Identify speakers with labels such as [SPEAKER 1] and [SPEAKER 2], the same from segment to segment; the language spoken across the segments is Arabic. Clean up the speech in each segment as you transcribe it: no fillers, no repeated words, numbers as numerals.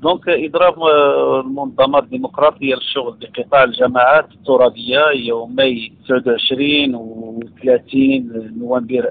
[SPEAKER 1] دونك إضراب المنظمات الديمقراطية للشغل بقطاع الجماعات الترابية يومي 29 و 30 نوفمبر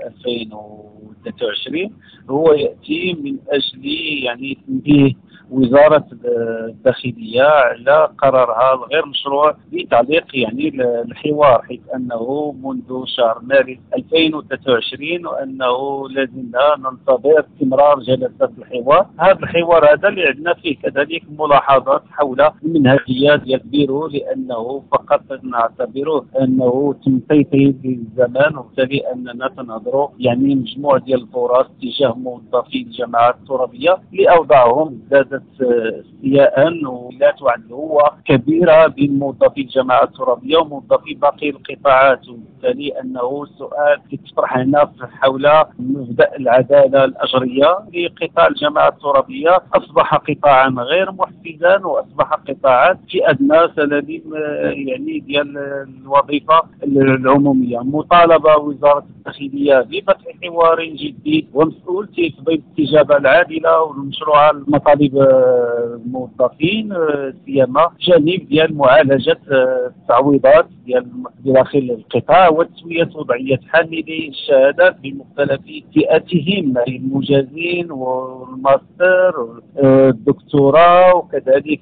[SPEAKER 1] 2023 هو يأتي من أجل يعني تنبيه وزارة الداخلية على قرارها الغير مشروع بتعليق يعني الحوار، حيث أنه منذ شهر مارس 2023 وأنه لازلنا ننتظر استمرار جلسات الحوار. هذا الحوار هذا اللي عندنا فيه كذلك ملاحظات حول المنهجية ديال البيرو، لأنه فقط نعتبره أنه تمطيطي بالزمان، وبالتالي أننا تنهضروا يعني مجموع ديال الفرص تجاه موظفي الجماعات الترابية اللي أوضاعهم زادت استياء ولا هو كبيرة بين موظفي الجماعات الترابية وموظفي باقي القطاعات، وبالتالي أنه السؤال يطرح هنا حول مبدأ العدالة الأجرية لقطاع الجماعات الترابية. أصبح قطاعا غير محفزا وأصبح قطاعا في أدنى سلالم يعني ديال الوظيفة العمومية. مطالبة وزارة الداخلية بفتح حوار جدي ومسؤول في الاستجابة العادلة والمشروعة لمطالب الموظفين، سيما جانب ديال معالجة التعويضات ديال داخل القطاع وتسوية وضعية حاملي الشهادات بمختلف فئاتهم، المجازين والماستر الدكتوراه وكذلك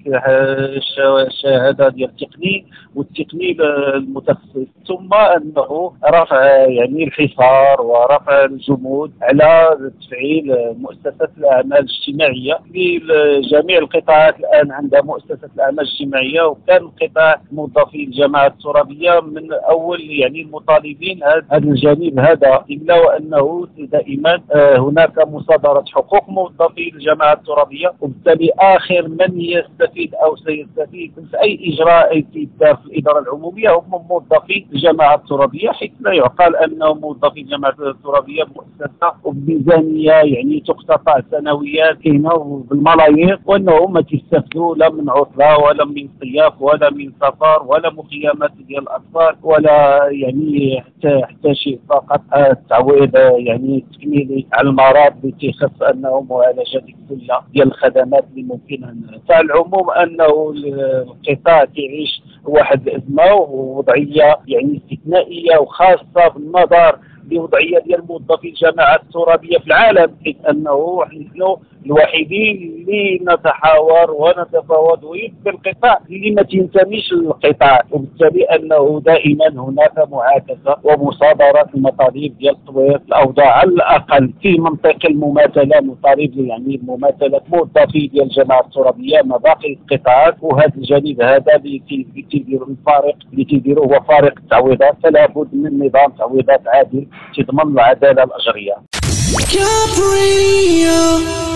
[SPEAKER 1] الشهادة ديال التقني والتقني المتخصص، ثم أنه رفع يعني الحصار ورفع الجمود على تفعيل مؤسسات الأعمال الاجتماعية. لجميع القطاعات الآن عندها مؤسسة الأعمال الاجتماعية، وكان قطاع موظفي الجماعات الترابية من أول يعني المطالبين هذا الجانب هذا، إلا وأنه دائما هناك مصادرة حقوق موظفي الجماعات الترابية، وبالتالي آخر من يستفيد أو سيستفيد في أي إجراء يدار في الإدارة العمومية هم موظفي الجماعات الترابية، حيث لا يعقل أن موظفي الجماعات الترابية مؤسسة وبميزانية يعني تقتطع سنويا كاينة بالملايين، وأنهم ما تستفدوا لا من عطلة ولا من صياف ولا من سفر ولا مخيمات ديال الأطفال ولا يعني حتى شيء، فقط التعويض يعني تكميلي على المرض اللي تيخص أنه معالجة كلها ديال الخدمات اللي ممكن أن فعلى العموم أنه القطاع تعيش واحد الأزمة ووضعية يعني استثنائية وخاصة بالنظر بوضعية ديال موظفي الجماعات الترابية في العالم، حيث أنه نحن الوحيدين اللي نتحاور ونتفاوض ويبقى القطاع اللي ما تنتميش للقطاع، وبالتالي أنه دائما هناك معاكسة ومصادرة المطالب ديال تطوير الأوضاع على الأقل في منطق المماثلة، مطالب يعني مماثلة موظفي ديال الجماعات الترابية مع باقي القطاعات. وهذا الجانب هذا اللي تيديروا الفارق اللي تيديروه هو فارق التعويضات، فلا بد من نظام تعويضات عادل تضمن العدالة الأجرية.